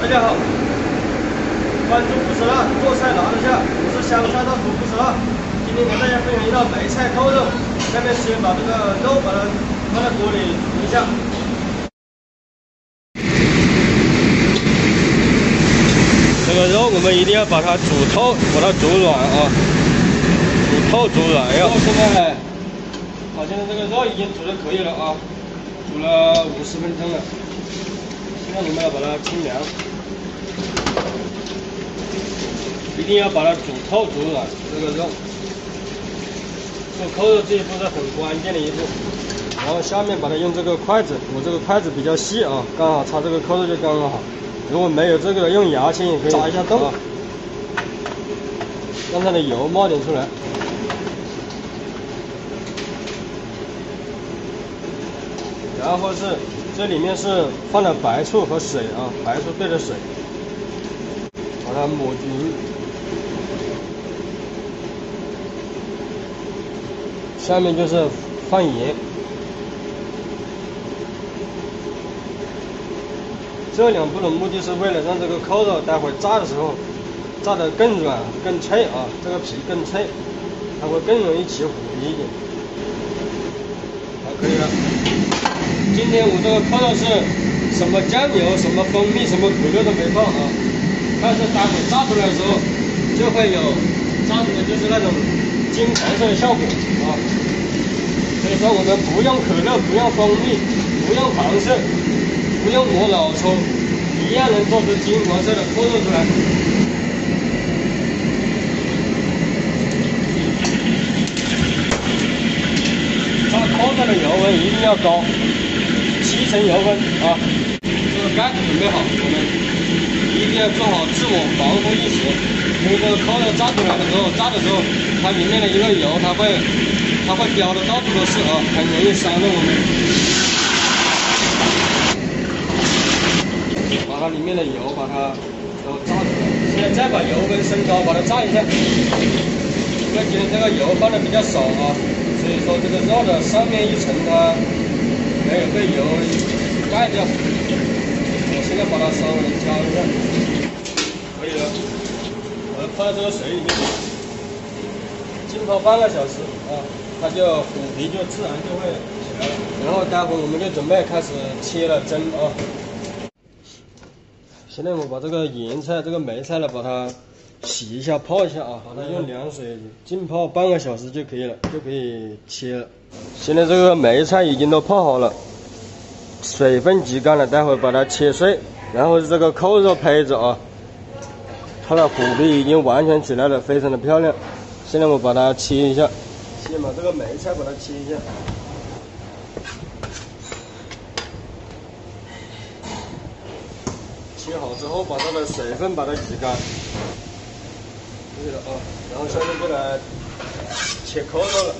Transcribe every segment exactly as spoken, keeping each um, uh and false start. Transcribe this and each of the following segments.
大家好，关注不吃辣，做菜拿得下。我是香菜大厨不吃辣。今天给大家分享一道梅菜扣肉。下面先把这个肉把它放在锅里煮一下。这个肉我们一定要把它煮透，把它煮软啊，煮透煮软要。现在，好，现在这个肉已经煮的可以了啊，煮了五十分钟了。现在我们要把它清凉。 一定要把它煮透煮软，这个肉做扣肉这一步是很关键的一步。然后下面把它用这个筷子，我这个筷子比较细啊，刚好插这个扣肉就刚刚好。如果没有这个，用牙签也可以扎一下洞，啊、让它的油冒点出来。然后是这里面是放了白醋和水啊，白醋兑着水，把它抹匀。 下面就是放盐，这两步的目的是为了让这个扣肉待会炸的时候炸得更软更脆啊，这个皮更脆，它会更容易起糊皮一点。好，可以了。今天我这个扣肉是什么酱油、什么蜂蜜、什么可乐都没放啊，但是待会炸出来的时候就会有炸出来就是那种。 金黄色的效果啊，所以说我们不用可乐，不用蜂蜜，不用黄色，不用磨老抽，一样能做出金黄色的扣肉出来。炸扣肉的油温一定要高，七成油温啊。这个盖子准备好，我们一定要做好自我防护意识。因为这个扣肉炸出来的时候，炸的时候。 它里面的一个油，它会它会飙的到处都是啊，很容易伤到我们。把它里面的油把它都炸出来，现在再把油温升高，把它炸一下。因为今天这个油放的比较少啊，所以说这个肉的上面一层它没有被油盖掉。我现在把它稍微浇一下，可以了。我要放在这个水里面。 浸泡半个小时啊，它就虎皮就自然就会起来了。然后待会我们就准备开始切了蒸啊。现在我把这个盐菜、这个梅菜呢，把它洗一下、泡一下啊，把它用凉水浸泡半个小时就可以了，就可以切了。现在这个梅菜已经都泡好了，水分挤干了，待会把它切碎。然后这个扣肉胚子啊，它的虎皮已经完全起来了，非常的漂亮。 现在我把它切一下，先把这个梅菜把它切一下，切好之后把它的水分把它挤干，对了啊，然后下面就来切扣肉了。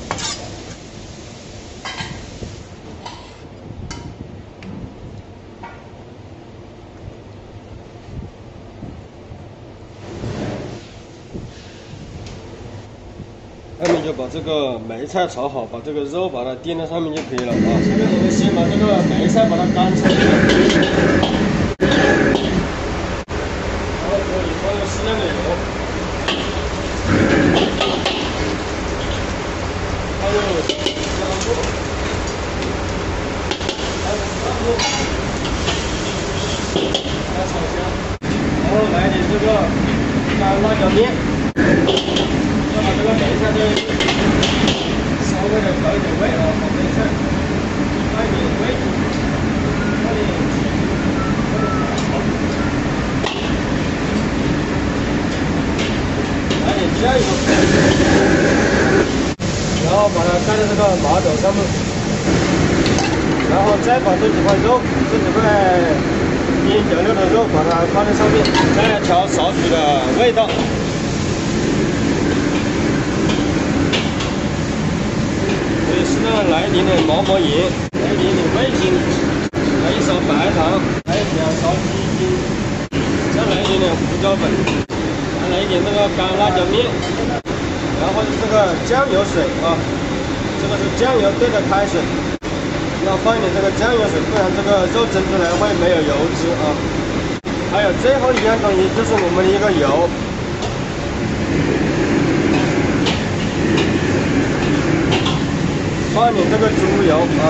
下面就把这个梅菜炒好，把这个肉把它垫在上面就可以了啊。下面我们先把这个梅菜把它干炒一下，然后锅里放入适量的油，放入姜末，还有蒜末，把它炒香，然后来点这个干辣椒面。 要把这个梅菜再稍微的调一点味啊，把梅菜带点味，带点甜，来点酱油，然后把它盖在这个麻斗上面，然后再把这几块肉，这几块腌调料的肉，把它放在上面，再调少许的味道。 适当来一点点毛毛盐，来一点点味精，来一勺白糖，来两勺鸡精，再来一点点胡椒粉，再来一点这个干辣椒面，然后是这个酱油水啊，这个是酱油兑的开水，要放一点这个酱油水，不然这个肉蒸出来会没有油脂啊。 还有最后一样东西就是我们的一个油，放点这个猪油啊。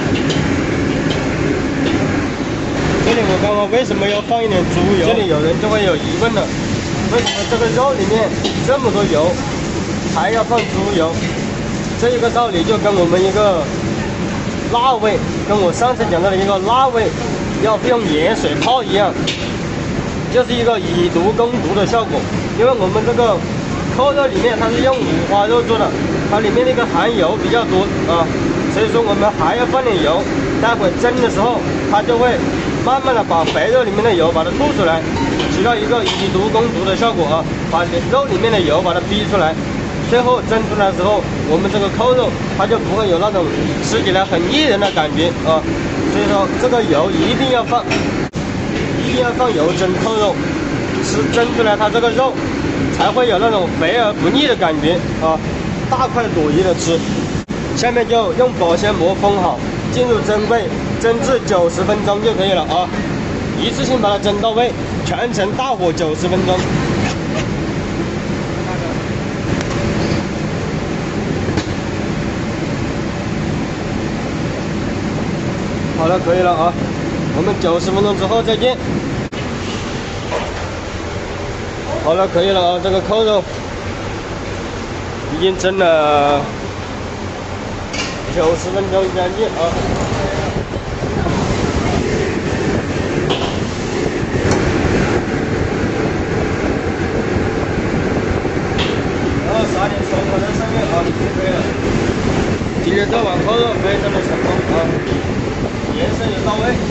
这里我刚刚为什么要放一点猪油？这里有人就会有疑问了，为什么这个肉里面这么多油，还要放猪油？这一个道理就跟我们一个辣味，跟我上次讲到的一个辣味要用盐水泡一样，就是一个以毒攻毒的效果。因为我们这个扣肉里面它是用五花肉做的，它里面那个含油比较多啊，所以说我们还要放点油，待会蒸的时候它就会慢慢的把肥肉里面的油把它吐出来，起到一个以毒攻毒的效果啊，把肉里面的油把它逼出来。最后蒸出来的时候，我们这个扣肉它就不会有那种吃起来很腻人的感觉啊。所以说这个油一定要放，一定要放油蒸扣肉，吃蒸出来它这个肉才会有那种肥而不腻的感觉啊，大快朵颐的吃。下面就用保鲜膜封好，进入蒸柜，蒸至九十分钟就可以了啊，一次性把它蒸到位，全程大火九十分钟。好了，可以了啊，我们九十分钟之后再见。好了，可以了啊，这个扣肉已经蒸了九十分钟将近啊。然后撒点葱花在上面啊，就可以了。今天这碗扣肉非常的成功啊，颜色也到位，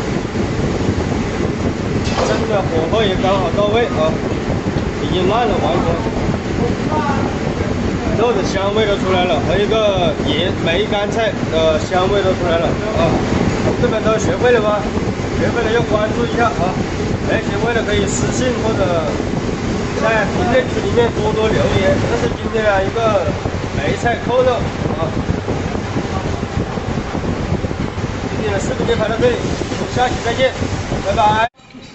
蒸的火候也刚好到位啊，已经烂了完全。肉的香味都出来了，和一个盐梅干菜的香味都出来了啊！同志们都学会了吗？学会了要关注一下啊！没学会的可以私信或者在评论区里面多多留言。这是今天的一个梅菜扣肉啊！今天的视频就拍到这里，下期再见，拜拜！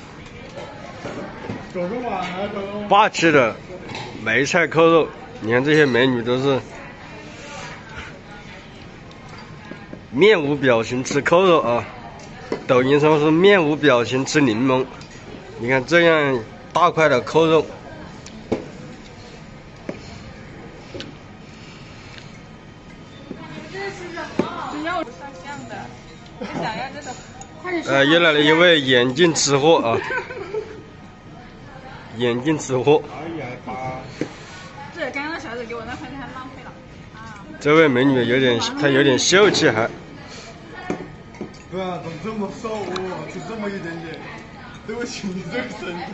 霸气的梅菜扣肉。你看这些美女都是面无表情吃扣肉啊，抖音上是面无表情吃柠檬。你看这样大块的扣肉，呃，又来了一位眼镜吃货啊，眼镜吃货。 对，刚刚那小子给我那块钱还浪费了啊！ 这位美女有点，她有点秀气还。 对啊，怎么这么瘦哦？就这么一点点，对不起你这个身材。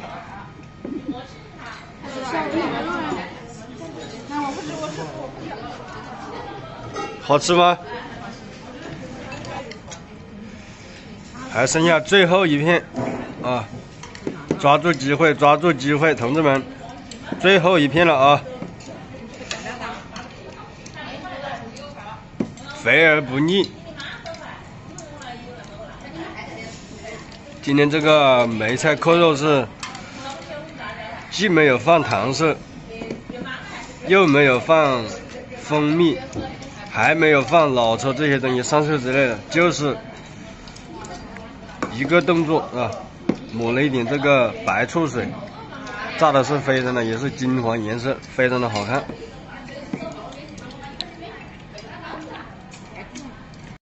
那我不吃，我吃，我不吃。 好吃吗？还剩下最后一片啊！抓住机会，抓住机会，同志们，最后一片了啊！肥而不腻。今天这个梅菜扣肉是既没有放糖色，又没有放蜂蜜，还没有放老抽这些东西上色之类的，就是一个动作啊，抹了一点这个白醋水，炸的是非常的也是金黄颜色，非常的好看。